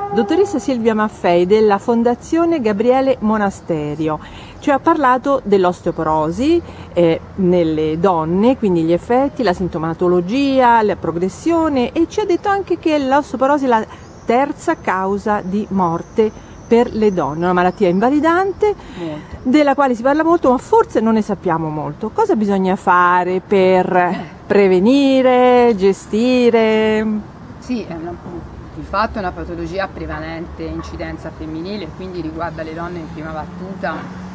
Dottoressa Silvia Maffei della Fondazione Gabriele Monasterio ci ha parlato dell'osteoporosi nelle donne, quindi gli effetti, la sintomatologia, la progressione, e ci ha detto anche che l'osteoporosi è la terza causa di morte per le donne, una malattia invalidante della quale si parla molto ma forse non ne sappiamo molto. Cosa bisogna fare per prevenire, gestire? Sì, di fatto è una patologia prevalente, incidenza femminile, quindi riguarda le donne in prima battuta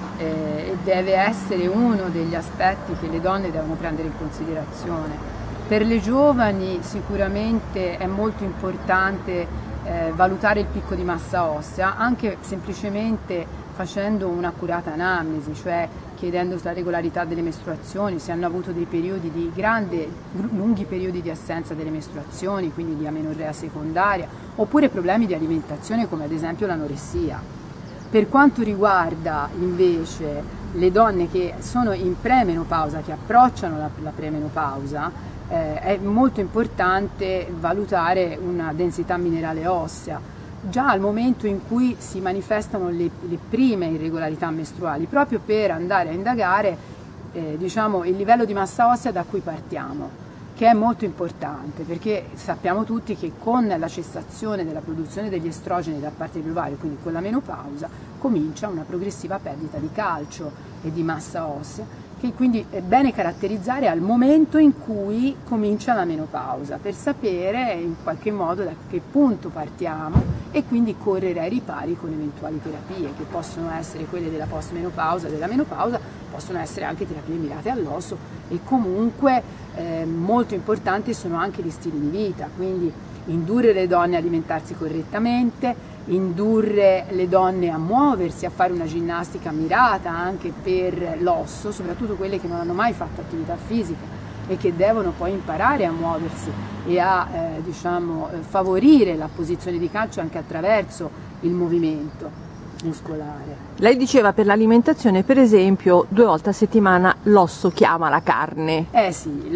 e deve essere uno degli aspetti che le donne devono prendere in considerazione. Per le giovani sicuramente è molto importante valutare il picco di massa ossea, anche semplicemente facendo un'accurata anamnesi, cioè chiedendo la regolarità delle mestruazioni, se hanno avuto dei periodi di lunghi periodi di assenza delle mestruazioni, quindi di amenorrea secondaria, oppure problemi di alimentazione come ad esempio l'anoressia. Per quanto riguarda invece le donne che sono in premenopausa, che approcciano la premenopausa, è molto importante valutare una densità minerale ossea già al momento in cui si manifestano le prime irregolarità mestruali, proprio per andare a indagare diciamo, il livello di massa ossea da cui partiamo, che è molto importante, perché sappiamo tutti che con la cessazione della produzione degli estrogeni da parte dell'ovario, quindi con la menopausa, comincia una progressiva perdita di calcio e di massa ossea, che quindi è bene caratterizzare al momento in cui comincia la menopausa, per sapere in qualche modo da che punto partiamo e quindi correre ai ripari con eventuali terapie, che possono essere quelle della postmenopausa, della menopausa, possono essere anche terapie mirate all'osso, e comunque molto importanti sono anche gli stili di vita, quindi indurre le donne a alimentarsi correttamente, indurre le donne a muoversi, a fare una ginnastica mirata anche per l'osso, soprattutto quelle che non hanno mai fatto attività fisica e che devono poi imparare a muoversi e a diciamo, favorire la posizione di calcio anche attraverso il movimento muscolare. Lei diceva per l'alimentazione, per esempio, 2 volte a settimana l'osso chiama la carne. Sì,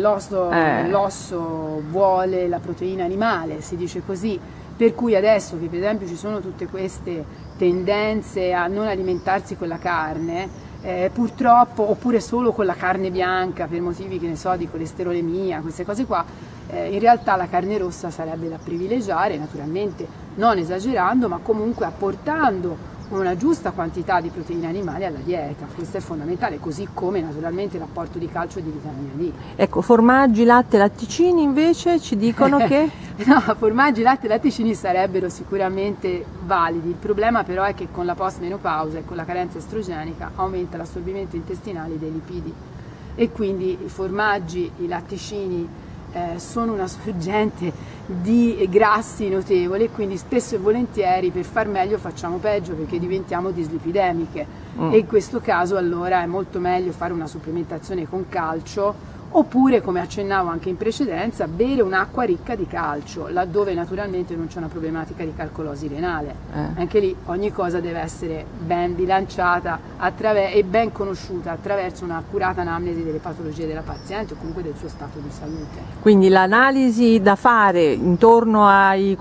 l'osso vuole la proteina animale, si dice così, per cui adesso che per esempio ci sono tutte queste tendenze a non alimentarsi con la carne, purtroppo, oppure solo con la carne bianca per motivi, che ne so, di colesterolemia, queste cose qua, in realtà la carne rossa sarebbe da privilegiare, naturalmente non esagerando, ma comunque apportando una giusta quantità di proteine animali alla dieta. Questo è fondamentale, così come naturalmente l'apporto di calcio e di vitamina D. Ecco, formaggi, latte, latticini invece ci dicono che... No, formaggi, latte e latticini sarebbero sicuramente validi, il problema però è che con la postmenopausa e con la carenza estrogenica aumenta l'assorbimento intestinale dei lipidi, e quindi i formaggi, i latticini sono una sorgente di grassi notevole, e quindi spesso e volentieri per far meglio facciamo peggio, perché diventiamo dislipidemiche e in questo caso allora è molto meglio fare una supplementazione con calcio, oppure, come accennavo anche in precedenza, bere un'acqua ricca di calcio laddove naturalmente non c'è una problematica di calcolosi renale. Anche lì ogni cosa deve essere ben bilanciata e ben conosciuta attraverso un'accurata anamnesi delle patologie della paziente o comunque del suo stato di salute. Quindi l'analisi da fare intorno ai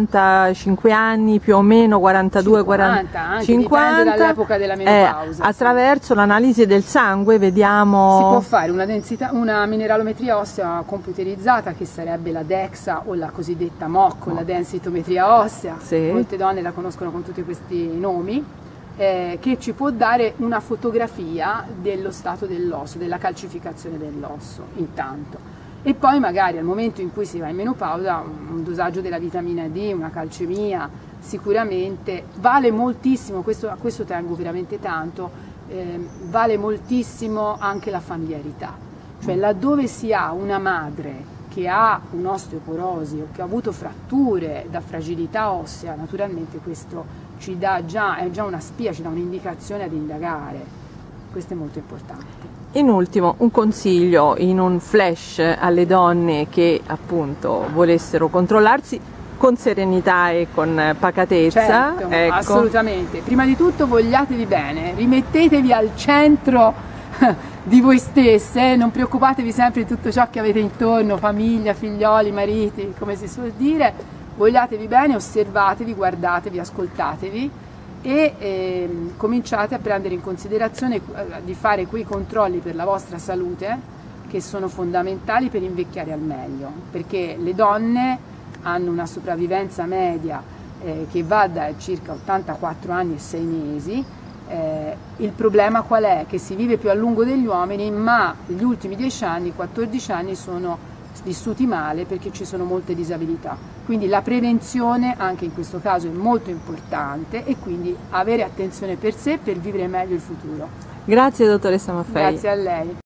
45 anni, più o meno 42, 40, anche 50, dipende dall'epoca della menopausa. Attraverso l'analisi del sangue vediamo... Si può fare una mineralometria ossea computerizzata, che sarebbe la DEXA o la cosiddetta MOC, la densitometria ossea. Sì. Molte donne la conoscono con tutti questi nomi, che ci può dare una fotografia dello stato dell'osso, della calcificazione dell'osso intanto. E poi magari al momento in cui si va in menopausa un dosaggio della vitamina D, una calcemia, sicuramente vale moltissimo, a questo tengo veramente tanto, vale moltissimo anche la familiarità. Cioè laddove si ha una madre che ha un'osteoporosi o che ha avuto fratture da fragilità ossea, naturalmente questo ci dà è già una spia, ci dà un'indicazione ad indagare. Questo è molto importante. In ultimo, un consiglio in un flash alle donne che appunto volessero controllarsi con serenità e con pacatezza. Certo, ecco. Assolutamente. Prima di tutto vogliatevi bene, rimettetevi al centro di voi stesse, non preoccupatevi sempre di tutto ciò che avete intorno, famiglia, figlioli, mariti, come si suol dire, vogliatevi bene, osservatevi, guardatevi, ascoltatevi e cominciate a prendere in considerazione di fare quei controlli per la vostra salute che sono fondamentali per invecchiare al meglio, perché le donne hanno una sopravvivenza media che va da circa 84 anni e 6 mesi. Il problema qual è? Che si vive più a lungo degli uomini, ma gli ultimi 10 anni, 14 anni sono vissuti male perché ci sono molte disabilità. Quindi la prevenzione anche in questo caso è molto importante e quindi avere attenzione per sé per vivere meglio il futuro. Grazie dottoressa Maffei. Grazie a lei.